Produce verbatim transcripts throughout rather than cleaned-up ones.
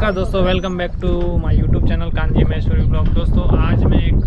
नमस्कार दोस्तों, welcome back to my YouTube channel Kanji Maheshwari blog. दोस्तों आज मैं एक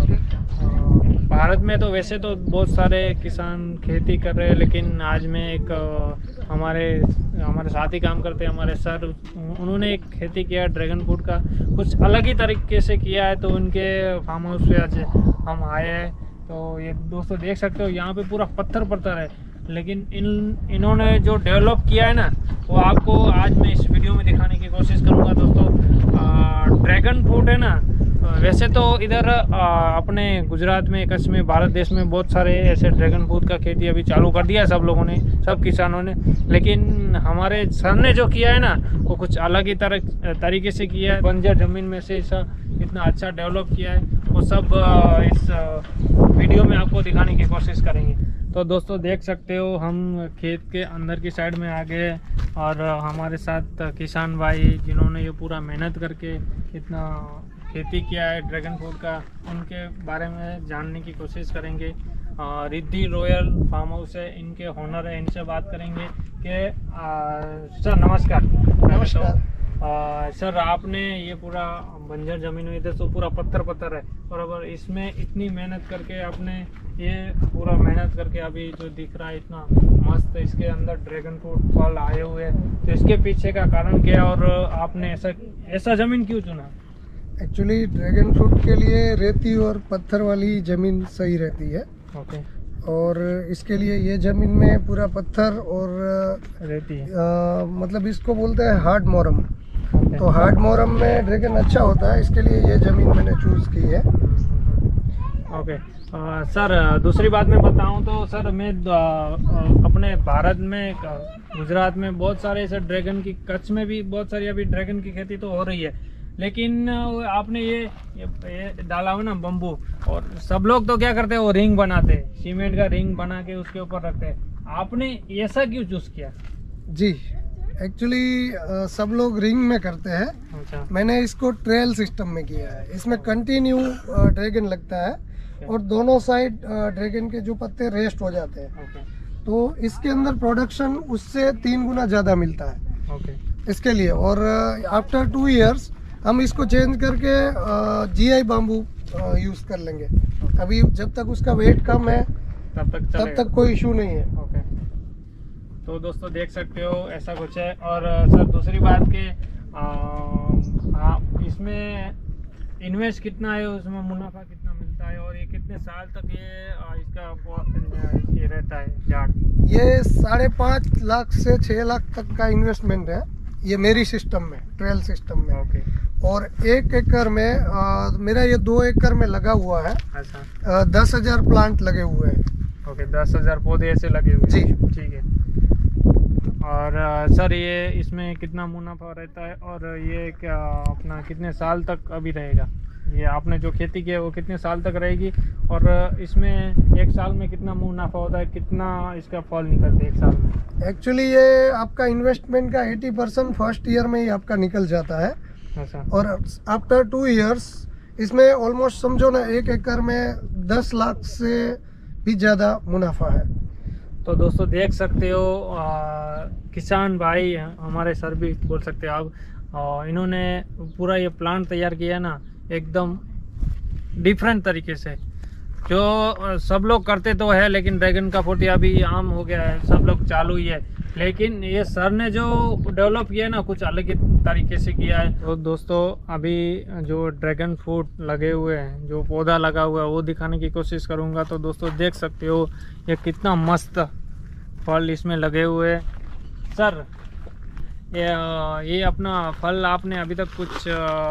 भारत में तो वैसे तो बहुत सारे किसान खेती कर रहे हैं, लेकिन आज मैं एक हमारे हमारे साथ ही काम करते हैं हमारे सर, उन्होंने एक खेती किया ड्रैगन फ्रूट का, कुछ अलग ही तरीके से किया है। तो उनके फार्म हाउस पे आज हम आए हैं। तो ये दोस्तों देख सकते हो, यहाँ पे पूरा पत्थर पत्थर है, लेकिन इन इन्होंने जो डेवलप किया है ना, वो आपको आज मैं इस वीडियो में दिखाने की कोशिश करूँगा। दोस्तों ड्रैगन फ्रूट है ना, वैसे तो इधर आ, अपने गुजरात में, कच्छ में, भारत देश में बहुत सारे ऐसे ड्रैगन फ्रूट का खेती अभी चालू कर दिया है सब लोगों ने, सब किसानों ने। लेकिन हमारे सर ने जो किया है ना, वो कुछ अलग ही तरह तरीके से किया है। बंजर ज़मीन में से ऐसा इतना अच्छा डेवलप किया है, वो सब आ, इस आ, वीडियो में आपको दिखाने की कोशिश करेंगे। तो दोस्तों देख सकते हो, हम खेत के अंदर की साइड में आ गए और हमारे साथ किसान भाई जिन्होंने ये पूरा मेहनत करके इतना खेती किया है ड्रैगन फ्रूट का, उनके बारे में जानने की कोशिश करेंगे। रिद्धि रॉयल फार्म हाउस है, इनके ओनर है, इनसे बात करेंगे कि सर नमस्कार। नमस्कार आ, सर आपने ये पूरा बंजर ज़मीन में, इधर तो पूरा पत्थर पत्थर है बराबर, इसमें इतनी मेहनत करके आपने ये पूरा मेहनत करके अभी जो दिख रहा है इतना मस्त, इसके अंदर ड्रैगन फ्रूट फल आए हुए हैं, तो इसके पीछे का कारण क्या है और आपने ऐसा ऐसा ज़मीन क्यों चुना? एक्चुअली ड्रैगन फ्रूट के लिए रेती और पत्थर वाली ज़मीन सही रहती है। ओके। और इसके लिए ये ज़मीन में पूरा पत्थर और रेती है, आ, मतलब इसको बोलते हैं हार्ड मोरम। ओके। तो हार्ड मोरम में ड्रैगन अच्छा होता है, इसके लिए ये ज़मीन मैंने चूज़ की है। ओके। आ, सर दूसरी बात मैं बताऊं तो सर मैं आ, अपने भारत में, गुजरात में बहुत सारे ऐसे ड्रैगन की, कच्छ में भी बहुत सारी अभी ड्रैगन की खेती तो हो रही है, लेकिन आपने ये ये, ये डाला हो ना बम्बू, और सब लोग तो क्या करते हैं, वो रिंग बनाते हैं, सीमेंट का रिंग बना के उसके ऊपर रखते हैं। आपने ऐसा क्यों चूज किया? जी एक्चुअली सब लोग रिंग में करते हैं। अच्छा। मैंने इसको ट्रेल सिस्टम में किया है। इसमें कंटिन्यू ड्रैगन लगता है और दोनों साइड ड्रैगन के जो पत्ते रेस्ट हो जाते हैं। ओके। तो इसके अंदर प्रोडक्शन उससे तीन गुना ज़्यादा मिलता है। ओके। इसके लिए और आफ्टर टू इयर्स हम इसको चेंज करके जीआई बाम्बू यूज़ कर लेंगे। अभी जब तक उसका वेट कम है तब तक तब तक कोई इशू नहीं है। ओके। तो दोस्तों देख सकते हो ऐसा कुछ है। और सर दूसरी बात के आप इसमें इन्वेस्ट कितना है, उसमें मुनाफा कितना मिलता है, और ये कितने साल तक ये आ, इसका ये रहता है झाड़? ये साढ़े पाँच लाख से छः लाख तक का इन्वेस्टमेंट है ये मेरी सिस्टम में, ट्रेल सिस्टम में। ओके। और एक एकड़ में आ, मेरा ये दो एकड़ में लगा हुआ है। अच्छा। दस हजार प्लांट लगे हुए हैं। ओके, दस हजार पौधे ऐसे लगे हुए जी। ठीक है। और सर ये इसमें कितना मुनाफा रहता है, और ये क्या अपना कितने साल तक अभी रहेगा? ये आपने जो खेती की है वो कितने साल तक रहेगी, और इसमें एक साल में कितना मुनाफा होता है, कितना इसका फल निकलता है एक साल में? एक्चुअली ये आपका इन्वेस्टमेंट का अस्सी परसेंट फर्स्ट ईयर में ही आपका निकल जाता है। अच्छा। और आफ्टर टू इयर्स इसमें ऑलमोस्ट समझो ना, एक एकड़ में दस लाख से भी ज़्यादा मुनाफा है। तो दोस्तों देख सकते हो, आ, किसान भाई हमारे सर भी बोल सकते हो आप, आ, इन्होंने पूरा ये प्लांट तैयार किया ना एकदम डिफरेंट तरीके से। जो सब लोग करते तो है, लेकिन ड्रैगन का फ्रूट अभी आम हो गया है, सब लोग चालू ही है, लेकिन ये सर ने जो डेवलप किया है ना, कुछ अलग ही तरीके से किया है। तो दोस्तों अभी जो ड्रैगन फ्रूट लगे हुए हैं, जो पौधा लगा हुआ है, वो दिखाने की कोशिश करूंगा। तो दोस्तों देख सकते हो ये कितना मस्त फल इसमें लगे हुए हैं। सर ये ये अपना फल आपने अभी तक कुछ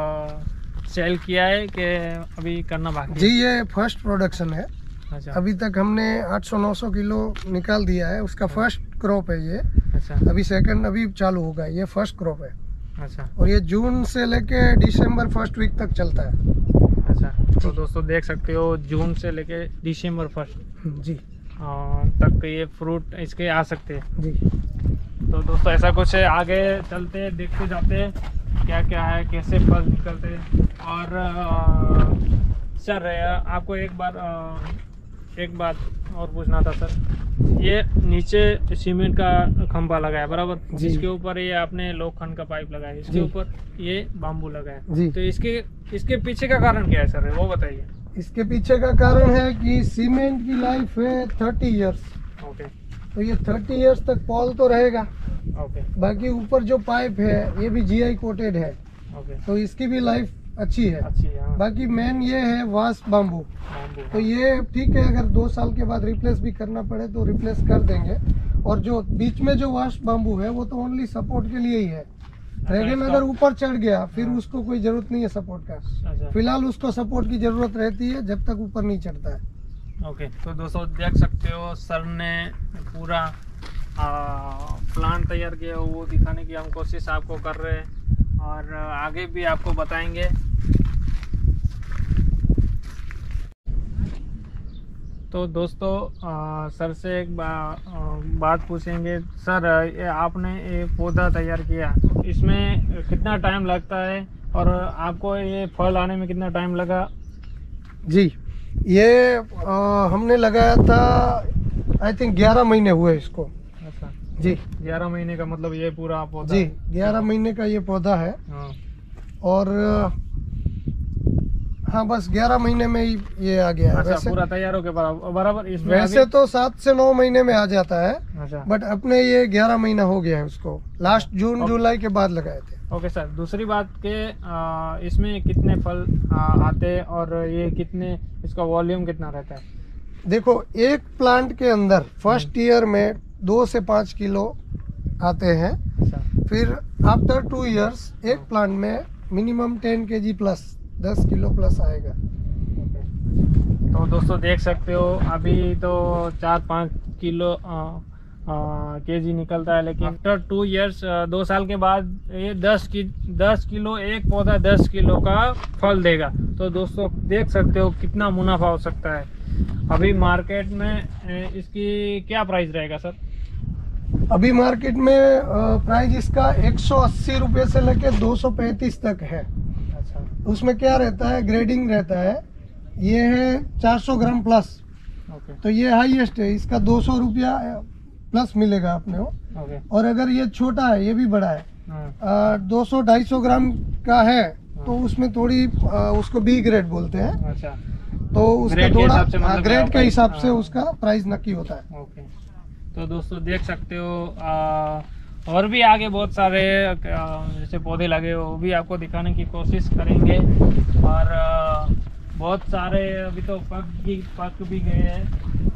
सेल किया है कि अभी करना बाकी है? जी ये फर्स्ट प्रोडक्शन है। अच्छा। अभी तक हमने आठ सौ नौ सौ किलो निकाल दिया है, उसका फर्स्ट क्रॉप है ये। अच्छा। अभी सेकंड अभी चालू होगा, ये फर्स्ट क्रॉप है। अच्छा। और ये जून से लेके दिसंबर फर्स्ट वीक तक चलता है। अच्छा। तो दोस्तों देख सकते हो, जून से लेके दिसंबर फर्स्ट जी आ, तक ये फ्रूट इसके आ सकते हैं जी। तो दोस्तों ऐसा कुछ है, आगे चलते हैं, देखते जाते हैं क्या क्या है, कैसे फल निकलते हैं। और आ, सर आपको एक बार आ, एक बात और पूछना था सर। ये नीचे सीमेंट का खंभा लगा है बराबर, जी। जिसके ऊपर ये आपने लोखंड का पाइप लगाया है, इसके जी। ऊपर ये बाम्बू लगा है। जी। तो इसके इसके पीछे का कारण क्या है सर, वो बताइए। इसके पीछे का कारण है कि सीमेंट की लाइफ है थर्टी इयर्स, ओके तो ये थर्टी इयर्स तक पॉल तो रहेगा। ओके बाकी ऊपर जो पाइप है ये भी जीआई कोटेड है, ओके, तो इसकी भी लाइफ अच्छी है। अच्छी है। हाँ, बाकी मेन ये है वास्ट बाम्बू, बाम्बू, तो ये ठीक है, अगर दो साल के बाद रिप्लेस भी करना पड़े तो रिप्लेस कर देंगे। और जो बीच में जो वास्ट बाम्बू है वो तो ओनली सपोर्ट के लिए ही है। ड्रैगन इसका- अगर ऊपर चढ़ गया फिर हाँ। उसको कोई जरूरत नहीं है सपोर्ट का। अच्छा, फिलहाल उसको सपोर्ट की जरूरत रहती है जब तक ऊपर नहीं चढ़ता है। ओके। तो दोस्तों देख सकते हो सर ने पूरा प्लान तैयार किया, वो दिखाने की हम कोशिश आपको कर रहे हैं और आगे भी आपको बताएंगे। तो दोस्तों आ, सर से एक बा, आ, बात पूछेंगे। सर ये आपने ये पौधा तैयार किया, इसमें कितना टाइम लगता है और आपको ये फल आने में कितना टाइम लगा? जी, ये आ, हमने लगाया था आई थिंक ग्यारह महीने हुए इसको। अच्छा जी, ग्यारह महीने का मतलब ये पूरा पौधा जी है? ग्यारह महीने का ये पौधा है। हाँ, और हाँ बस ग्यारह महीने में ही ये आ गया है। अच्छा वैसे पूरा तैयार हो गया बराबर बराबर इसमें वैसे अभी- तो सात से नौ महीने में आ जाता है, अच्छा बट अपने ये ग्यारह महीना हो गया है उसको। Last June okay. जुलाई के बाद लगाए थे। ओके सर, दूसरी बात के आ, इसमें कितने फल आ, आते हैं और ये कितने, इसका वॉल्यूम कितना रहता है? देखो, एक प्लांट के अंदर फर्स्ट ईयर में दो से पाँच किलो आते हैं, अच्छा फिर आफ्टर टू इयर्स एक प्लांट में minimum ten K G plus दस किलो प्लस आएगा। ओके। तो दोस्तों देख सकते हो अभी तो चार पाँच किलो के जी निकलता है, लेकिन आफ्टर टू इयर्स दो साल के बाद ये दस की दस किलो एक पौधा दस किलो का फल देगा। तो दोस्तों देख सकते हो कितना मुनाफा हो सकता है। अभी मार्केट में ए, इसकी क्या प्राइस रहेगा सर? अभी मार्केट में प्राइस इसका एक सौ अस्सी रुपये से लेके दो सौ पैंतीस तक है। अच्छा उसमें क्या रहता है, ग्रेडिंग रहता है। ये है चार सौ ग्राम प्लस, ओके तो ये हाईएस्ट है, इसका दो सौ रुपया प्लस मिलेगा अपने को। ओके। और अगर ये छोटा है, ये भी बड़ा है, हाँ, दो सौ ढाई सौ ग्राम का है, तो उसमें थोड़ी आ, उसको बी ग्रेड बोलते हैं, अच्छा तो उसका ग्रेड के थोड़ा हिसाब से मतलब ग्रेड के प्राइस- हिसाब से हाँ। उसका प्राइस नक्की होता है। ओके। तो दोस्तों देख सकते हो आ, और भी आगे बहुत सारे आ, जैसे पौधे लगे हो, वो भी आपको दिखाने की कोशिश करेंगे। और आ, बहुत सारे अभी तो पक भी पक भी गए हैं।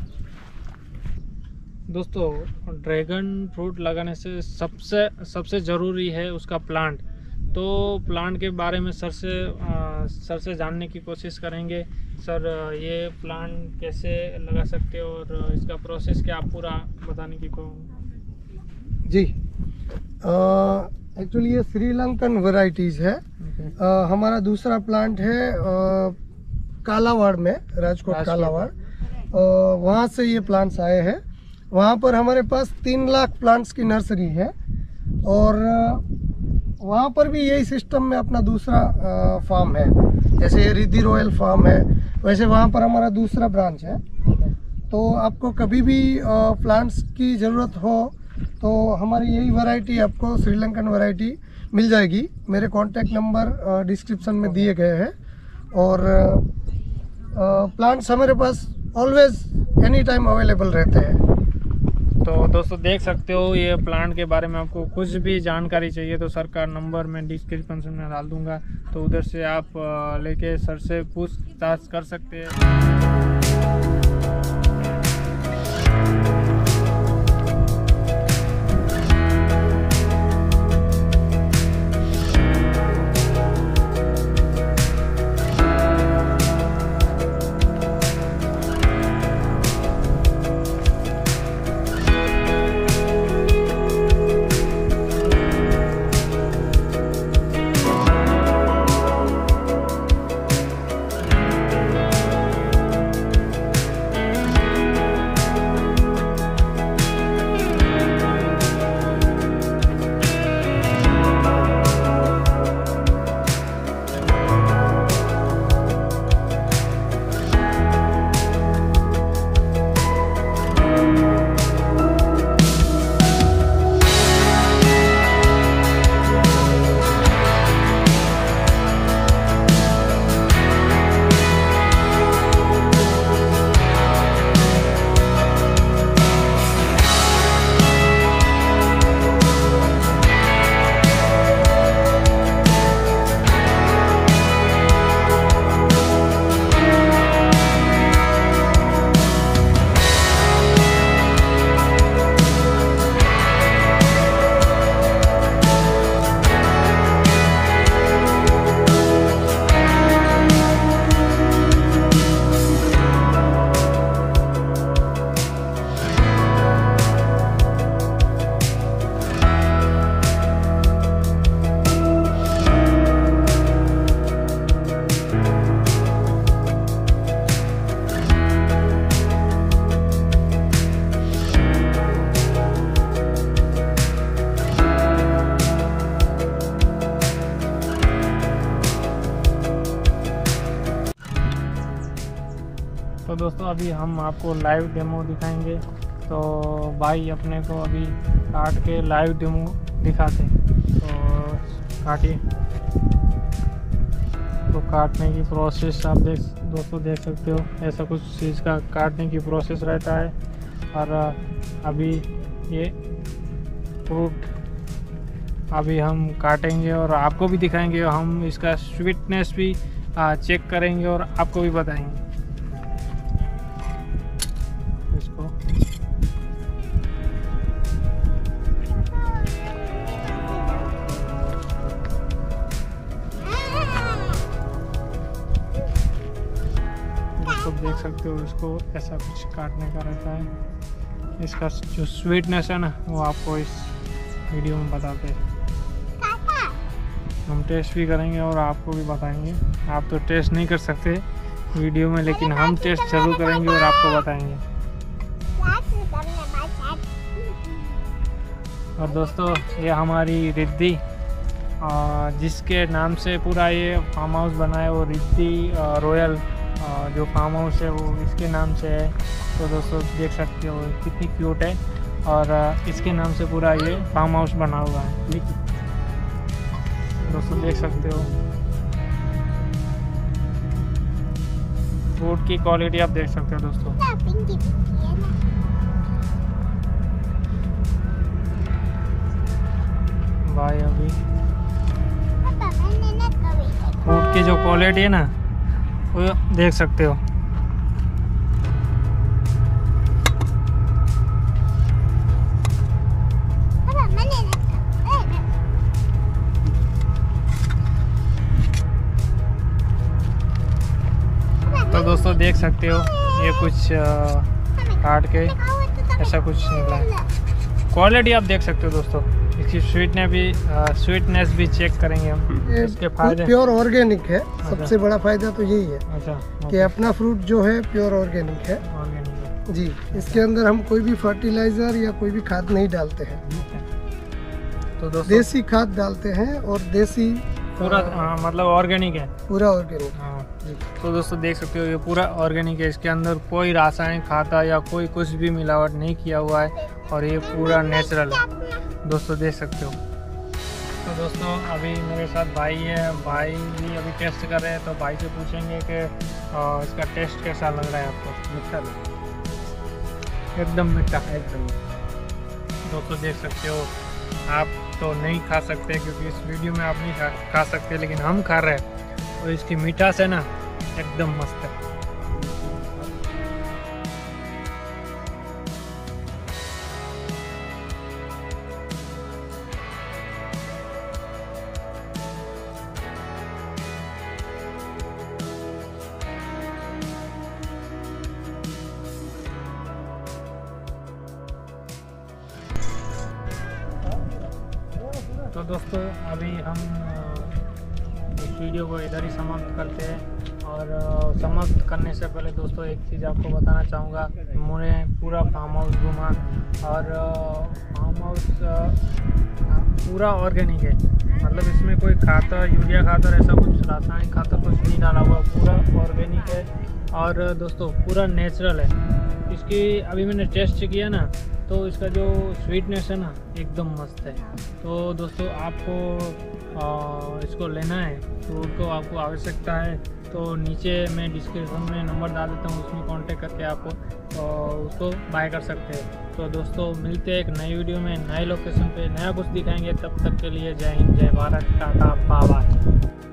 दोस्तों ड्रैगन फ्रूट लगाने से सबसे सबसे ज़रूरी है उसका प्लांट। तो प्लांट के बारे में सर से आ, सर से जानने की कोशिश करेंगे। सर ये प्लांट कैसे लगा सकते हो और इसका प्रोसेस क्या, आप पूरा बताने की को। जी, एक्चुअली ये श्रीलंकन वैरायटीज है। आ, हमारा दूसरा प्लांट है आ, कालावाड़ में, राजकोट राजकोट। कालावाड़, वहाँ से ये प्लांट्स आए हैं। वहाँ पर हमारे पास तीन लाख प्लांट्स की नर्सरी है, और वहाँ पर भी यही सिस्टम में अपना दूसरा फार्म है। जैसे ये रिद्धि रॉयल फार्म है, वैसे वहाँ पर हमारा दूसरा ब्रांच है। तो आपको कभी भी प्लांट्स की ज़रूरत हो तो हमारी यही वैरायटी आपको श्रीलंकन वैरायटी मिल जाएगी। मेरे कॉन्टैक्ट नंबर डिस्क्रिप्शन में दिए गए हैं, और प्लांट्स हमारे पास ऑलवेज एनी टाइम अवेलेबल रहते हैं। तो दोस्तों देख सकते हो ये प्लांट के बारे में आपको कुछ भी जानकारी चाहिए तो सर का नंबर मैं डिस्क्रिप्शन में डाल दूंगा, तो उधर से आप लेके सर से पूछताछ कर सकते हैं। तो दोस्तों अभी हम आपको लाइव डेमो दिखाएंगे। तो भाई अपने को अभी काट के लाइव डेमो दिखाते, तो काटिए। तो काटने की प्रोसेस आप देख दोस्तों देख सकते हो, ऐसा कुछ चीज़ का काटने की प्रोसेस रहता है। और अभी ये फ्रूट अभी हम काटेंगे और आपको भी दिखाएंगे, हम इसका स्वीटनेस भी चेक करेंगे और आपको भी बताएंगे इसको। तो देख सकते हो इसको ऐसा कुछ काटने का रहता है। इसका जो स्वीटनेस है ना वो आपको इस वीडियो में बताते हैं। हम टेस्ट भी करेंगे और आपको भी बताएंगे। आप तो टेस्ट नहीं कर सकते वीडियो में, लेकिन हम टेस्ट जरूर करेंगे और आपको बताएंगे। और दोस्तों ये हमारी रिद्धि, जिसके नाम से पूरा ये फार्म हाउस बना है, वो रिद्धि रॉयल जो फार्म हाउस है वो इसके नाम से है। तो दोस्तों देख सकते हो कितनी क्यूट है, और इसके नाम से पूरा ये फार्म हाउस बना हुआ है। दोस्तों देख सकते हो फ्रूट की क्वालिटी आप देख सकते हो दोस्तों। भाई अभी फ्रूट की जो क्वालिटी है ना वो देख सकते हो। तो दोस्तों देख सकते हो ये कुछ काट के ऐसा कुछ निकला है। क्वालिटी आप देख सकते हो दोस्तों, इसकी स्वीटनेस भी स्वीटनेस भी चेक करेंगे हम। इसके फायदे प्योर ऑर्गेनिक है। सबसे बड़ा फायदा तो यही है अच्छा कि अपना फ्रूट जो है प्योर ऑर्गेनिक है। ऑर्गेनिक है जी, इसके अंदर हम कोई भी फर्टिलाइजर या कोई भी खाद नहीं डालते हैं। तो दोस्तों देसी खाद डालते हैं और देसी पूरा आ, मतलब ऑर्गेनिक है, पूरा ऑर्गेनिक। हाँ जी। तो दोस्तों देख सकते हो ये पूरा ऑर्गेनिक है, इसके अंदर कोई रासायनिक खाता या कोई कुछ भी मिलावट नहीं किया हुआ है, और ये पूरा नेचुरल है दोस्तों देख सकते हो। तो दोस्तों अभी मेरे साथ भाई है, भाई भी अभी टेस्ट कर रहे हैं। तो भाई से पूछेंगे कि इसका टेस्ट कैसा लग रहा है आपको। मीठा एकदम मीठा एकदम। दोस्तों देख सकते हो, आप तो नहीं खा सकते क्योंकि इस वीडियो में आप नहीं खा, खा सकते, लेकिन हम खा रहे हैं और इसकी मीठास है ना एकदम मस्त है। तो दोस्तों अभी हम इस वीडियो को इधर ही समाप्त करते हैं। और समाप्त करने से पहले दोस्तों एक चीज़ आपको बताना चाहूँगा। मैंने पूरा फार्म हाउस घूमा और फार्म हाउस पूरा ऑर्गेनिक है, मतलब इसमें कोई खातर यूरिया खातर ऐसा कुछ रासायनिक खातर कुछ नहीं डाला हुआ, पूरा ऑर्गेनिक है। और दोस्तों पूरा नेचुरल है। इसकी अभी मैंने टेस्ट किया ना, तो इसका जो स्वीटनेस है ना एकदम मस्त है। तो दोस्तों आपको आ, इसको लेना है, फ्रूट को आपको आवश्यकता है तो नीचे मैं डिस्क्रिप्शन में नंबर डाल देता हूँ, उसमें कांटेक्ट करके आपको तो उसको बाय कर सकते हैं। तो दोस्तों मिलते हैं एक नई वीडियो में, नए लोकेशन पे नया कुछ दिखाएंगे। तब तक के लिए जय हिंद, जय भारत, टाटा, बाय बाय।